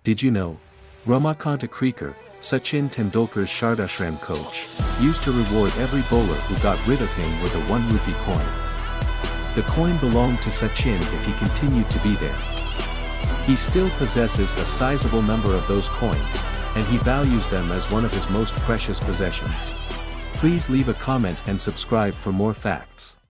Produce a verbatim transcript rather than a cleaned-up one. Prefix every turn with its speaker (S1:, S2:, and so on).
S1: Did you know? Ramakant Achrekar, Sachin Tendulkar's Shardashram coach, used to reward every bowler who got rid of him with a one rupee coin. The coin belonged to Sachin if he continued to be there. He still possesses a sizable number of those coins, and he values them as one of his most precious possessions. Please leave a comment and subscribe for more facts.